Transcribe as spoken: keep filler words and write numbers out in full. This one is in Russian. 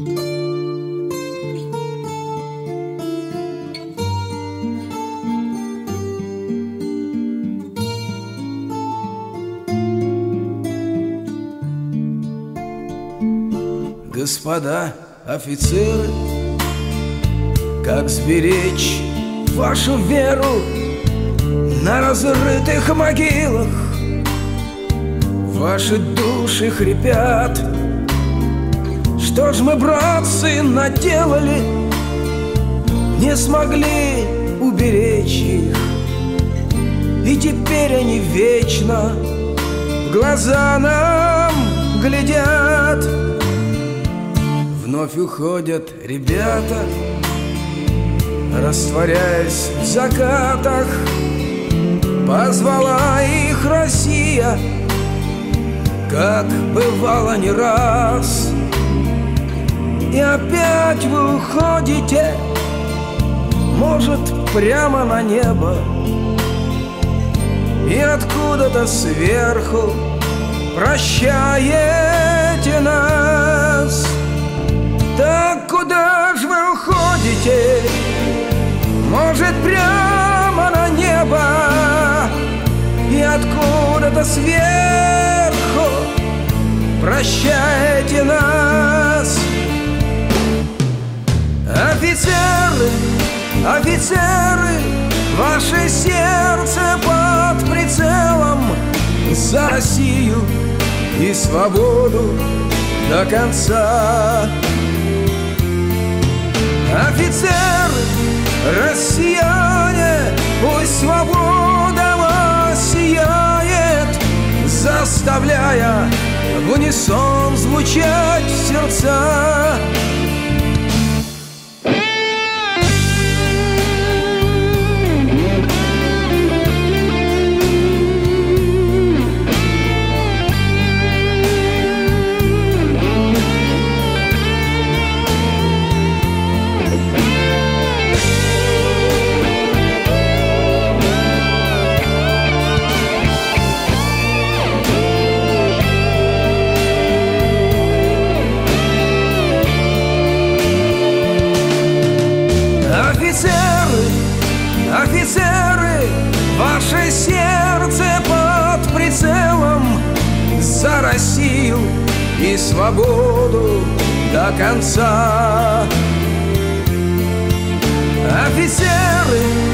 Господа офицеры, как сберечь вашу веру на разрытых могилах? Ваши души хрипят. Что ж мы, братцы, наделали? Не смогли уберечь их, и теперь они вечно в глаза нам глядят. Вновь уходят ребята, растворяясь в закатах. Позвала их Россия, как бывало не раз. И опять вы уходите, может, прямо на небо, и откуда-то сверху прощаете нас. Так куда ж вы уходите? Может, прямо на небо, и откуда-то сверху прощаете нас. Офицеры, офицеры, ваше сердце под прицелом за Россию и свободу до конца. Офицеры, россияне, пусть свобода вас сияет, заставляя в унисон звучать сердца. Офицеры, офицеры, ваше сердце под прицелом за Россию и свободу до конца. Офицеры,